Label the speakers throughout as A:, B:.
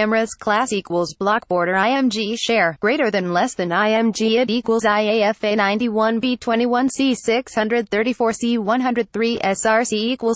A: cameras class equals block border IMG share greater than less than IMG it equals IAFA 91B21C 634C 103 SRC equals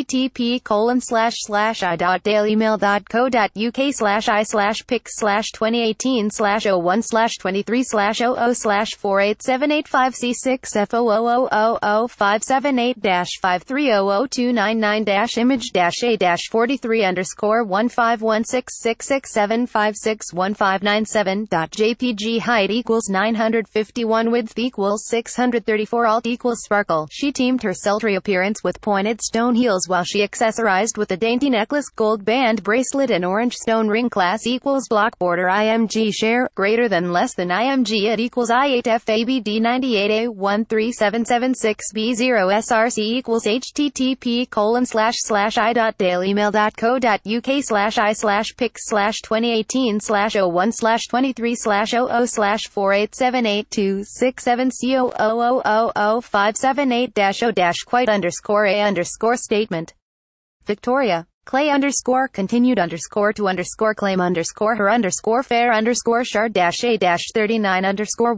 A: http://.dailymil.co.uk/pics/28100578-53029-image-A-43__image-A-43_score15166755615997.jpg height equals 951 width equals 634 alt equals sparkle. She teamed her sultry appearance with pointed stone heels while she accessorized with a dainty necklace, gold band bracelet and orange stone ring. Class equals block border IMG share greater than less than IMG it equals I8FABD98A13776B0 SRC equals http://I.dailymil.co.uk/I/pics/2018/001/23/007782670000578-A_statement. Victoria Clay continued to claim her fair shard -A-39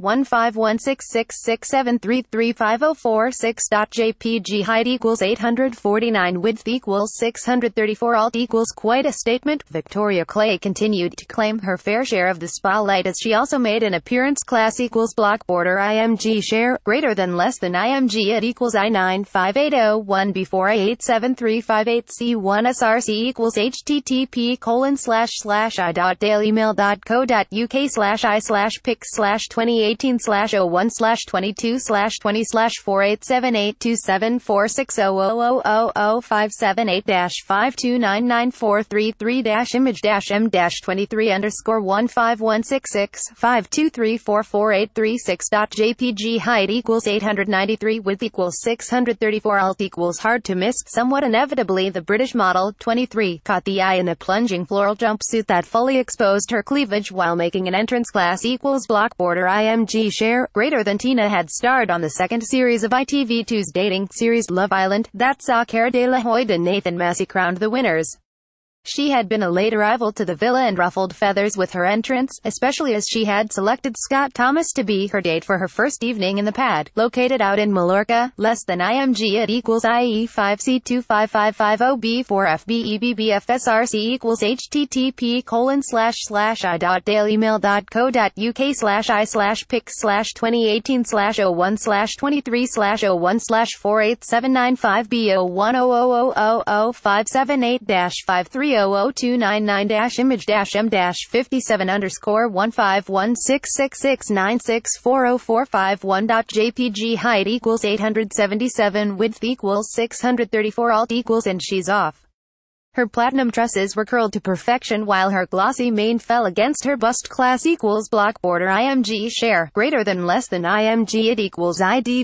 A: 1516667335046.jpg height equals 849 width equals 634 alt equals quite a statement. Victoria Clay continued to claim her fair share of the spotlight as she also made an appearance. Class equals block border IMG share greater than less than IMG it equals I95801 SRC equals http://I.dailymil.co.uk/pics/2818/001/22/487827460000578-5299433-image-M-23_image-A-M-23_image height equals 893 width equals 634 alt equals hard to miss. Somewhat inevitably the British model 23 caught the eye in a plunging floral jumpsuit that fully exposed her cleavage while making an entrance. Class equals block border IMG share greater than Tina had starred on the second series of ITV2's dating series Love Island that saw Cara de la Hoya and Nathan Massey crowned the winners. She had been a late arrival to the villa and ruffled feathers with her entrance, especially as she had selected Scott Thomas to be her date for her first evening in the pad, located out in Mallorca. Less than IMG it equals IE5C25550B4FBEBBFSRC equals http://I.dailymil.co.uk/pics/2818/001/48795B0100057_image-57_score151669640451.jpg height equals 877 width equals 634 alt equals and she's off. Her platinum tresses were curled to perfection while her glossy mane fell against her bust. Class equals block border IMG share greater than less than IMG it equals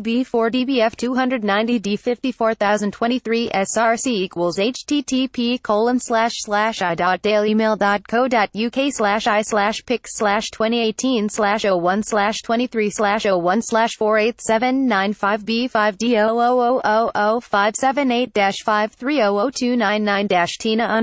A: IDB4DBF290D54023 SRC equals http://I.dailymil.co.uk/I/pics/2818/001/23/001/48795B5D0000578-5300299-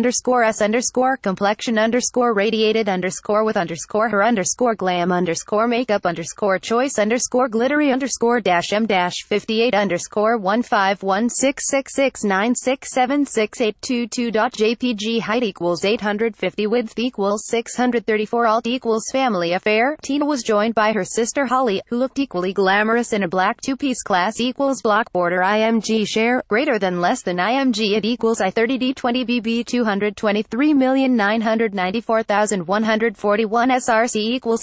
A: _Tina_score_S_score/glittering_makeup_choice_glitter_M-58_M_dash_58_M_dash_58_M_dash_M-58 height equals 850 width equals 634 alt equals family affair. Tina was joined by her sister Holly, who looked equally glamorous in a black two-piece. Class equals block border IMG share greater than less than IMG it equals I30D20BB223,994,141 SRC equals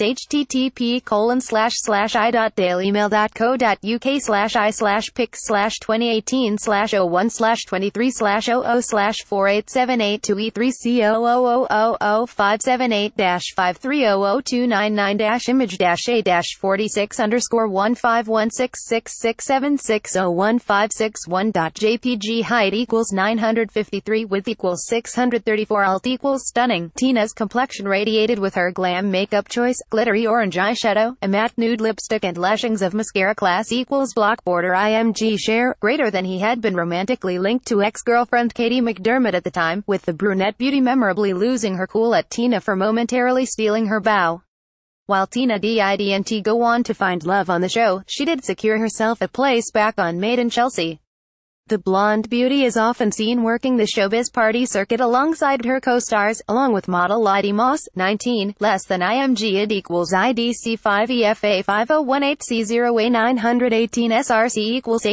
A: http://I.dailymil.co.uk/pics/2818/001/23/0000578-2E3C00005516667601561.jpg height equals 953 width equals equals 634 alt equals stunning. Tina's complexion radiated with her glam makeup choice, glittery orange eyeshadow, a matte nude lipstick and lashings of mascara. Class equals block border IMG share, greater than. He had been romantically linked to ex-girlfriend Katie McDermott at the time, with the brunette beauty memorably losing her cool at Tina for momentarily stealing her bow. While Tina didn't go on to find love on the show, she did secure herself a place back on Made in Chelsea. The blonde beauty is often seen working the showbiz party circuit alongside her co-stars, along with model Lottie Moss, 19, less than IMG id equals IDC 5EFA 5018C0A918 SRC equals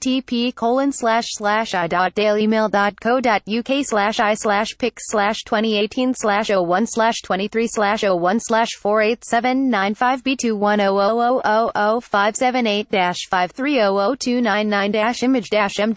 A: http://i.dailymail.co.uk/i/pics/2018/01623/001/48795B210000578-5300299-image-m-59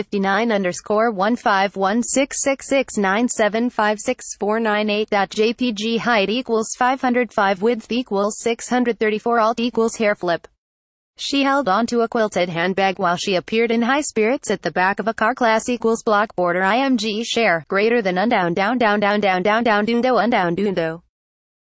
A: _1516697566498.jpg height equals 505 width equals 634 alt equals hair flip. She held on to a quilted handbag while she appeared in high spirits at the back of a car. Class equals block border IMG share, greater than undown down down down down down down dundo undown dundo.